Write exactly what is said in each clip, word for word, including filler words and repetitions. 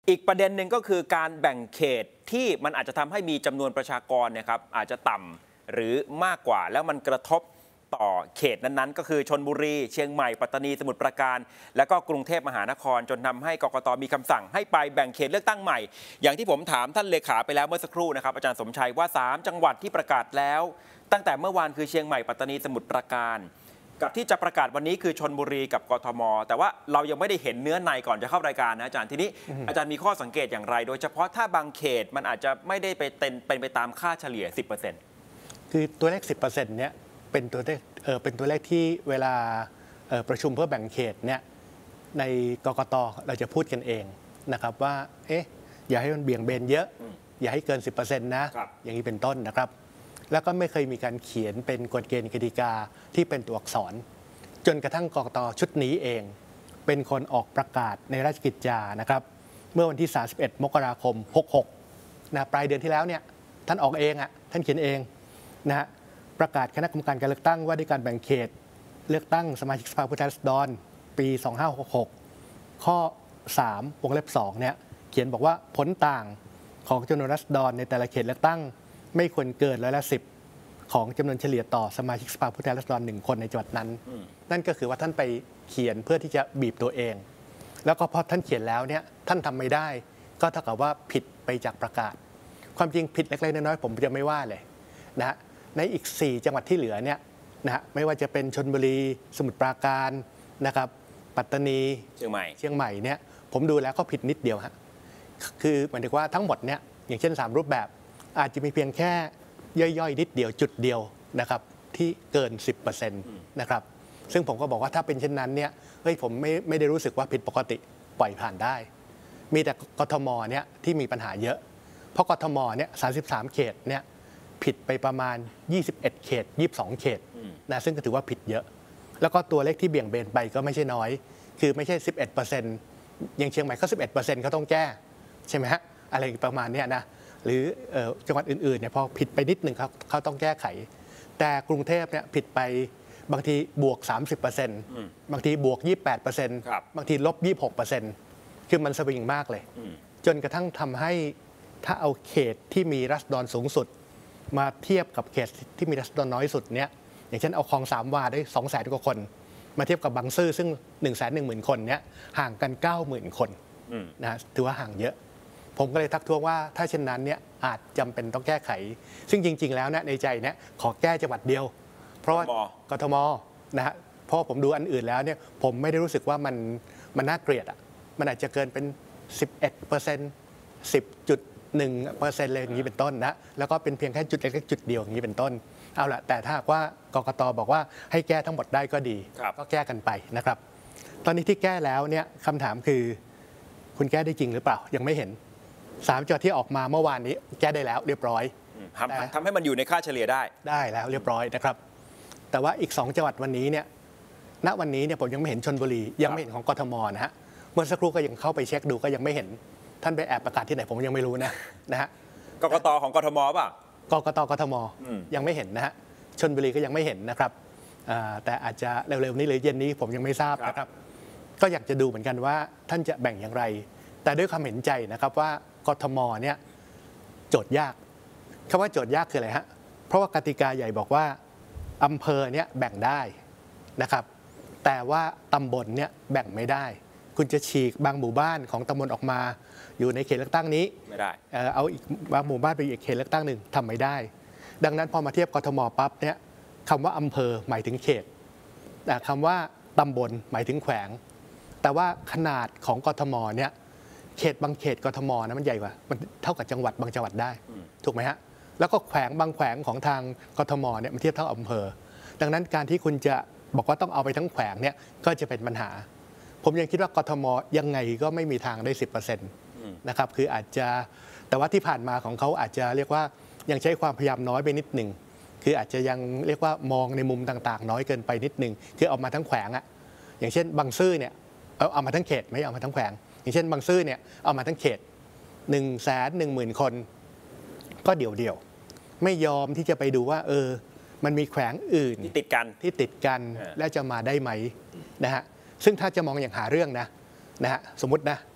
อีกประเด็นหนึ่งก็คือการแบ่งเขตที่มันอาจจะทำให้มีจำนวนประชากรเนี่ยครับอาจจะต่ำหรือมากกว่าแล้วมันกระทบต่อเขตนั้นๆก็คือชลบุรีเชียงใหม่ปัตตานีสมุทรปราการแล้วก็กรุงเทพมหานครจนทำให้กกต.มีคำสั่งให้ไปแบ่งเขตเลือกตั้งใหม่อย่างที่ผมถามท่านเลขาไปแล้วเมื่อสักครู่นะครับอาจารย์สมชัยว่าสามจังหวัดที่ประกาศแล้วตั้งแต่เมื่อวานคือเชียงใหม่ปัตตานีสมุทรปราการกับที่จะประกาศวันนี้คือชลบุรีกับกทมแต่ว่าเรายังไม่ได้เห็นเนื้อในก่อนจะเข้ารายการนะอาจารย์ทีนี้อาจารย์มีข้อสังเกตอย่างไรโดยเฉพาะถ้าบางเขตมันอาจจะไม่ได้ไปเป็นเป็นไปตามค่าเฉลี่ย สิบเปอร์เซ็นต์คือตัวเลข สิบเปอร์เซ็นต์ เนี่ยเป็นตัวเลขเออเป็นตัวเลขที่เวลาประชุมเพื่อแบ่งเขตเนี่ยในกกต.เราจะพูดกันเองนะครับว่าเอ๊ะอย่าให้มันเบี่ยงเบนเยอะอย่าให้เกิน สิบเปอร์เซ็นต์ นะอย่างนี้เป็นต้นนะครับแล้วก็ไม่เคยมีการเขียนเป็นกฎเกณฑ์กติกาที่เป็นตัวอักษรจนกระทั่งกกต.ชุดนี้เองเป็นคนออกประกาศในราชกิจจานะครับเมื่อวันที่สามสิบเอ็ดมกราคมหกสิบหกนะปลายเดือนที่แล้วเนี่ยท่านออกเองอ่ะท่านเขียนเองนะฮะประกาศคณะกรรมการการเลือกตั้งว่าด้วยการแบ่งเขตเลือกตั้งสมาชิกสภาผู้แทนราษฎรปีสองพันห้าร้อยหกสิบหกข้อสามวงเล็บสองเนี่ยเขียนบอกว่าผลต่างของจำนวนราษฎรในแต่ละเขตเลือกตั้งไม่ควรเกินร้อยละสิบของจำนวนเฉลี่ยต่อสมาชิกสภาผู้แทนราษฎรหนึ่งคนในจังหวัดนั้นนั่นก็คือว่าท่านไปเขียนเพื่อที่จะบีบตัวเองแล้วก็พอท่านเขียนแล้วเนี่ยท่านทำไม่ได้ก็เท่ากับว่าผิดไปจากประกาศความจริงผิดเล็กๆน้อยๆผมจะไม่ว่าเลยนะฮะในอีกสี่จังหวัดที่เหลือเนี่ยนะฮะไม่ว่าจะเป็นชลบุรีสมุทรปราการนะครับปัตตานีเชียงใหม่เชียงใหม่เนี่ยผมดูแล้วก็ผิดนิดเดียวฮะคือหมายถึงว่าทั้งหมดเนี่ยอย่างเช่นสามรูปแบบอาจจะมีเพียงแค่ย่อยๆนิดเดียวจุดเดียวนะครับที่เกิน สิบเปอร์เซ็นต์ นะครับซึ่งผมก็บอกว่าถ้าเป็นเช่นนั้นเนี่ยเฮ้ยผมไม่ไม่ได้รู้สึกว่าผิดปกติปล่อยผ่านได้มีแต่กทมเนี่ยที่มีปัญหาเยอะเพราะกทมเนี่ยสามสิบสามเขตเนี่ยผิดไปประมาณยี่สิบเอ็ดเขตยี่สิบสองเขตนะซึ่งก็ถือว่าผิดเยอะแล้วก็ตัวเลขที่เบี่ยงเบนไปก็ไม่ใช่น้อยคือไม่ใช่ สิบเอ็ดเปอร์เซ็นต์ อย่างเชียงใหม่เขา สิบเอ็ดเปอร์เซ็นต์ เขาต้องแก้ใช่ไหมฮะอะไรประมาณนี้นะหรือจังหวัดอื่นๆเนี่ยพอผิดไปนิดนึงเขาเขาต้องแก้ไขแต่กรุงเทพเนี่ยผิดไปบางทีบวก สามสิบเปอร์เซ็นต์ บางทีบวก ยี่สิบแปดเปอร์เซ็นต์ บางทีลบ ยี่สิบหกเปอร์เซ็นต์ คือมันสวิงมากเลยจนกระทั่งทำให้ถ้าเอาเขตที่มีราษฎรสูงสุดมาเทียบกับเขตที่มีราษฎรน้อยสุดเนี่ยอย่างเช่นเอาคลองสามวาได้ สองแสน กว่าคนมาเทียบกับบางซื่อซึ่ง หนึ่งแสนหนึ่งหมื่น คนเนี่ยห่างกัน เก้าหมื่น คนนะถือว่าห่างเยอะผมก็เลยทักท้วงว่าถ้าเช่นนั้นเนี่ยอาจจำเป็นต้องแก้ไขซึ่งจริงๆแล้วเนี่ยในใจเนี่ยขอแก้จังหวัดเดียวเพราะว่ากทมนะฮะเพราะผมดูอันอื่นแล้วเนี่ยผมไม่ได้รู้สึกว่ามันมันน่าเกลียดอ่ะมันอาจจะเกินเป็น สิบเอ็ดเปอร์เซ็นต์ สิบจุดหนึ่งเปอร์เซ็นต์ เลยอย่างนี้เป็นต้นนะแล้วก็เป็นเพียงแค่จุดเล็กๆจุดเดียวอย่างนี้เป็นต้นเอาละแต่ถ้าว่ากกต.บอกว่าให้แก้ทั้งหมดได้ก็ดีก็แก้กันไปนะครับตอนนี้ที่แก้แล้วเนี่ยคำถามคือคุณแก้ได้จริงหรือเปล่ายังไม่เห็นสามจังหวัดที่ออกมาเมื่อวานนี้แก้ได้แล้วเรียบร้อยทำทำให้มันอยู่ในค่าเฉลี่ยได้ได้แล้วเรียบร้อยนะครับแต่ว่าอีกสองจังหวัดวันนี้เนี่ยณวันนี้เนี่ยผมยังไม่เห็นชลบุรียังไม่เห็นของกทมนะฮะเมื่อสักครู่ก็ยังเข้าไปเช็คดูก็ยังไม่เห็นท่านไปแอบประกาศที่ไหนผมยังไม่รู้นะนะฮะกกตของกทมป่ะกกตกทมยังไม่เห็นนะฮะชลบุรีก็ยังไม่เห็นนะครับแต่อาจจะเร็วๆนี้หรือเย็นนี้ผมยังไม่ทราบนะครับก็อยากจะดูเหมือนกันว่าท่านจะแบ่งอย่างไรแต่ด้วยความเห็นใจนะครับว่ากทมเนี่ยโจทย์ยากคำว่าโจทย์ยากคืออะไรฮะเพราะว่ากติกาใหญ่บอกว่าอำเภอเนี่ยแบ่งได้นะครับแต่ว่าตำบลเนี่ยแบ่งไม่ได้คุณจะฉีกบางหมู่บ้านของตำบลออกมาอยู่ในเขตเลือกตั้งนี้ไม่ได้เอาอีกบางหมู่บ้านไปอีกเขตเลือกตั้งหนึ่งทำไม่ได้ดังนั้นพอมาเทียบกทมปั๊บเนี่ยคำว่าอำเภอหมายถึงเขตแต่คำว่าตำบลหมายถึงแขวงแต่ว่าขนาดของกทมเนี่ยเขตบางเขตกทมนะมันใหญ่กว่ามันเท่ากับจังหวัดบางจังหวัดได้ถูกไหมฮะแล้วก็แขวงบางแขวงของทางกทมเนี่ยมันเทียบเท่าอำเภอดังนั้นการที่คุณจะบอกว่าต้องเอาไปทั้งแขวงเนี่ยก็จะเป็นปัญหาผมยังคิดว่ากทมยังไงก็ไม่มีทางได้ สิบเปอร์เซ็นต์ นะครับคืออาจจะแต่ว่าที่ผ่านมาของเขาอาจจะเรียกว่ายังใช้ความพยายามน้อยไปนิดหนึ่งคืออาจจะยังเรียกว่ามองในมุมต่างๆน้อยเกินไปนิดหนึ่งคือเอามาทั้งแขวงอะอย่างเช่นบางซื่อเนี่ยเอาเอามาทั้งเขตไม่เอามาทั้งแขวงอย่างเช่นบางซื่อเนี่ยเอามาทั้งเขตหนึ่งแสนหนึ่งหมื่นคนก็เดี่ยวๆไม่ยอมที่จะไปดูว่าเออมันมีแขวงอื่นที่ติดกันที่ติดกันและจะมาได้ไหมนะฮะซึ่งถ้าจะมองอย่างหาเรื่องนะนะฮะสมมตินะ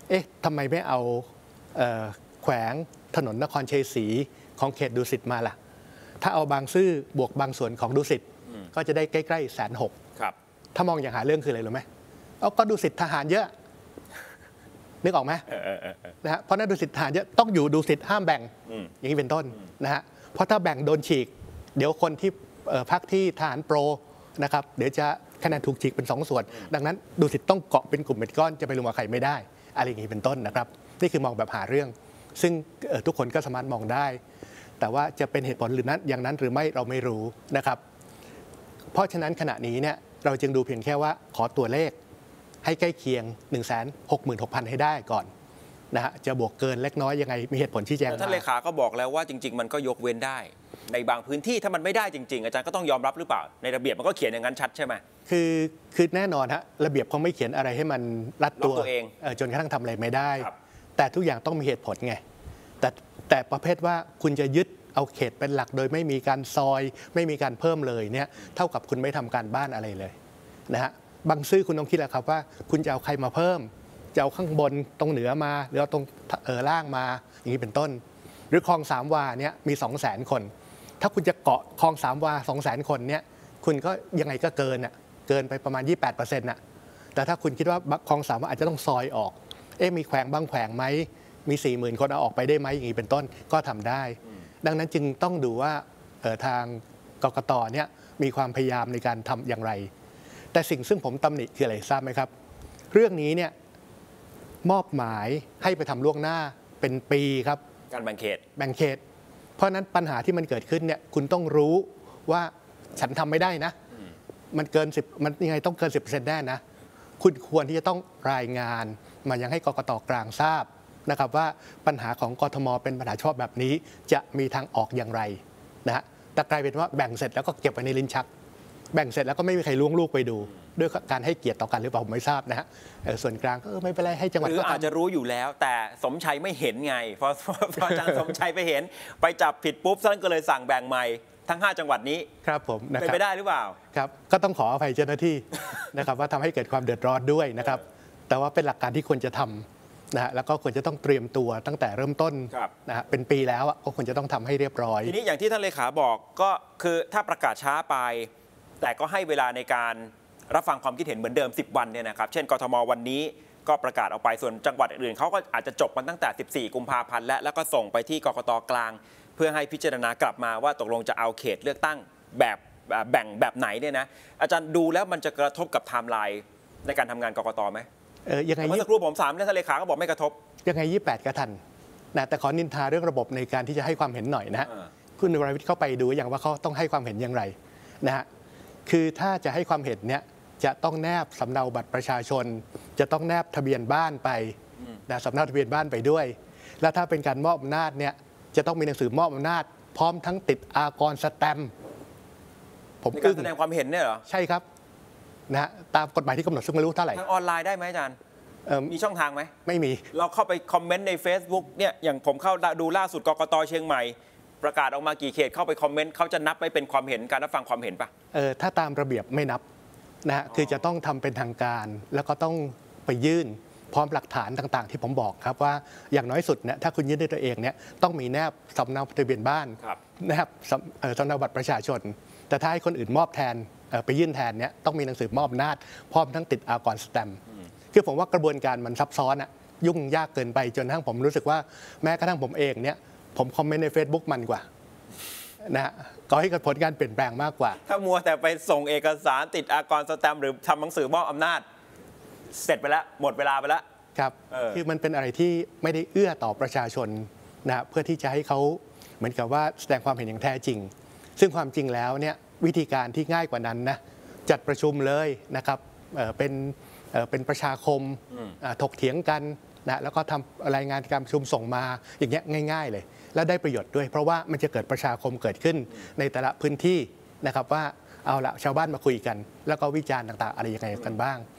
เอ๊ะทำไมไม่เอาเอ่อแขวงถนนนครชัยศรีของเขตดุสิตมาล่ะถ้าเอาบางซื่อบวกบางส่วนของดุสิตก็จะได้ใกล้ๆแสนหกถ้ามองอย่างหาเรื่องคืออะไรรู้ไหมเอาก็ดุสิตทหารเยอะนึกออกไหมนะฮะเพราะนั้นดุสิตทหารเยอะต้องอยู่ดุสิตห้ามแบ่งอย่างนี้เป็นต้นนะฮะเพราะถ้าแบ่งโดนฉีกเดี๋ยวคนที่พรรคที่ทหารโปรนะครับเดี๋ยวจะคะแนนถูกฉีกเป็นสองส่วนดังนั้นดุสิตต้องเกาะเป็นกลุ่มเป็นก้อนจะไปรวมกับใครไม่ได้อะไรอย่างนี้เป็นต้นนะครับนี่คือมองแบบหาเรื่องซึ่งทุกคนก็สามารถมองได้แต่ว่าจะเป็นเหตุผลหรือนั้นอย่างนั้นหรือไม่เราไม่รู้นะครับเพราะฉะนั้นขณะนี้เนี่ยเราจึงดูเพียงแค่ว่าขอตัวเลขให้ใกล้เคียง หนึ่งแสนหกหมื่นหกพัน ให้ได้ก่อนนะฮะจะบวกเกินเล็กน้อยยังไงมีเหตุผลชี้แจงมาท่านเลขาก็บอกแล้วว่าจริงๆมันก็ยกเว้นได้ในบางพื้นที่ถ้ามันไม่ได้จริงๆอาจารย์ก็ต้องยอมรับหรือเปล่าในระเบียบมันก็เขียนอย่างนั้นชัดใช่ไหมคือคือแน่นอนฮะระเบียบเขาไม่เขียนอะไรให้มันรัดตัวเองจนกระทั่งทำอะไรไม่ได้แต่ทุกอย่างต้องมีเหตุผลไงแต่แต่ประเภทว่าคุณจะยึดเอาเขตเป็นหลักโดยไม่มีการซอยไม่มีการเพิ่มเลยเนี่ยเท่ากับคุณไม่ทำการบ้านอะไรเลยนะฮะบางซื่อคุณต้องคิดแหละครับว่าคุณจะเอาใครมาเพิ่มจะเอาข้างบนตรงเหนือมาหรือเอาตรงเออล่างมาอย่างนี้เป็นต้นหรือคลองสามวาเนี่ยมีสองแสนคนถ้าคุณจะเกาะคลองสามวาสองแสนคนเนี่ยคุณก็ยังไงก็เกินอ่ะเกินไปประมาณ ยี่สิบแปดเปอร์เซ็นต์ น่ะแต่ถ้าคุณคิดว่าคลองสามวาอาจจะต้องซอยออกเอ๊ะมีแขวงบางแขวงไหมมี สี่หมื่น คนเอาออกไปได้ไหมอย่างนี้เป็นต้นก็ทำได้ดังนั้นจึงต้องดูว่าทางกกตเนี่ยมีความพยายามในการทำอย่างไรแต่สิ่งซึ่งผมตำหนิคืออะไรทราบไหมครับเรื่องนี้เนี่ยมอบหมายให้ไปทำล่วงหน้าเป็นปีครับการแบ่งเขตแบ่งเขตเพราะนั้นปัญหาที่มันเกิดขึ้นเนี่ยคุณต้องรู้ว่าฉันทำไม่ได้นะมันเกินสิบมันยังไงต้องเกิน สิบเปอร์เซ็นต์ แน่นะคุณควรที่จะต้องรายงานมายังให้กกต.กลางทราบนะครับว่าปัญหาของกทม.เป็นปัญหาชอบแบบนี้จะมีทางออกอย่างไรนะฮะแต่กลายเป็นว่าแบ่งเสร็จแล้วก็เก็บไว้ในลิ้นชักแบ่งเสร็จแล้วก็ไม่มีใครล้วงลูกไปดูด้วยการให้เกียรติต่อกันหรือเปล่าผมไม่ทราบนะฮะส่วนกลางก็ไม่เป็นไรให้จังหวัดหรืออาจจะรู้อยู่แล้วแต่สมชัยไม่เห็นไงพอพออาจารย์สมชัยไปเห็นไปจับผิดปุ๊บท่านก็เลยสั่งแบ่งใหม่ทั้งห้าจังหวัดนี้ครับผมเป็นไปได้หรือเปล่าครับก็ต้องขออภัยเจ้าหน้าที่นะครับว่าทำให้เกิดความเดือดร้อนด้วยนะครับแต่ว่าเป็นหลักการที่ควรจะทำนะฮะแล้วก็ควรจะต้องเตรียมตัวตั้งแต่เริ่มต้นนะฮะเป็นปีแล้วก็ควรจะต้องทำให้เรียบร้อยทีนี้อย่างที่ท่านเลขาบอกก็คือถ้าประกาศช้าไปแต่ก็ให้เวลาในการรับฟังความคิดเห็นเหมือนเดิมสิบวันเนี่ยนะครับเช่นกทมวันนี้ก็ประกาศออกไปส่วนจังหวัดอื่นเขาก็อาจจะจบมันตั้งแต่สิบสี่กุมภาพันธ์และแล้วก็ส่งไปที่กกต.กลางเพื่อให้พิจารณากลับมาว่าตกลงจะเอาเขตเลือกตั้งแบบแบ่งแบบไหนเนี่ยนะอาจารย์ดูแล้วมันจะกระทบกับไทม์ไลน์ในการทำงานกกต.ไหมเออยังไงเมื่อสักครู่ผมถามท่านเลขาก็บอกไม่กระทบยังไงยี่สิบแปดก็ทันนะแต่ขอนินทาเรื่องระบบในการที่จะให้ความเห็นหน่อยนะฮะคุณวรวิทย์เข้าไปดูอย่างว่าเขาต้องให้ความเห็นอย่างไรนะฮะคือถ้าจะให้ความเห็นเนี่ยจะต้องแนบสำเนาบัตรประชาชนจะต้องแนบทะเบียนบ้านไปนะสำเนาทะเบียนบ้านไปด้วยแล้วถ้าเป็นการมอบอำนาจเนี่ยจะต้องมีหนังสือมอบอำนาจพร้อมทั้งติดอากรสแตมป์ผมการแสดงความเห็นเนี่ยเหรอใช่ครับนะฮะตามกฎหมายที่กำหนดซึ่งไม่รู้เท่าไหร่ทางออนไลน์ได้ไหมอาจารย์มีช่องทางไหมไม่มีเราเข้าไปคอมเมนต์ใน Facebook เนี่ยอย่างผมเข้าดูล่าสุดกกต.เชียงใหม่ประกาศออกมากี่เขตเข้าไปคอมเมนต์เขาจะนับไปเป็นความเห็นการรับฟังความเห็นปะเออถ้าตามระเบียบไม่นับนะฮะคือจะต้องทำเป็นทางการแล้วก็ต้องไปยื่นพร้อมหลักฐานต่างๆที่ผมบอกครับว่าอย่างน้อยสุดเนี่ยถ้าคุณยื่นด้วยตัวเองเนี่ยต้องมีแนบสำเนาทะเบียนบ้านนะครับสำเนาบัตรประชาชนแต่ถ้าให้คนอื่นมอบแทนไปยื่นแทนเนี่ยต้องมีหนังสือมอบอำนาจพร้อมทั้งติดอากรสแตมป์คือผมว่ากระบวนการมันซับซ้อนอะยุ่งยากเกินไปจนทั้งผมรู้สึกว่าแม้กระทั่งผมเองเนี่ยผมคอมเมนต์ใน Facebook มันกว่านะฮะก็ให้เกิดผลการเปลี่ยนแปลงมากกว่าถ้ามัวแต่ไปส่งเอกสารติดอากรสแตมป์หรือทำหนังสือมอบอำนาจเสร็จไปแล้วหมดเวลาไปแล้วครับคือมันเป็นอะไรที่ไม่ได้เอื้อต่อประชาชนนะเพื่อที่จะให้เขาเหมือนกับว่าแสดงความเห็นอย่างแท้จริงซึ่งความจริงแล้วเนี่ยวิธีการที่ง่ายกว่านั้นนะจัดประชุมเลยนะครับเป็นเป็นประชาคมถกเถียงกันนะแล้วก็ทำรายงานการประชุมส่งมาอย่างเงี้ยง่ายๆเลยแล้วได้ประโยชน์ด้วยเพราะว่ามันจะเกิดประชาคมเกิดขึ้นในแต่ละพื้นที่นะครับว่าเอาละชาวบ้านมาคุยกันแล้วก็วิจารณ์ต่างๆอะไรยังไงกันบ้าง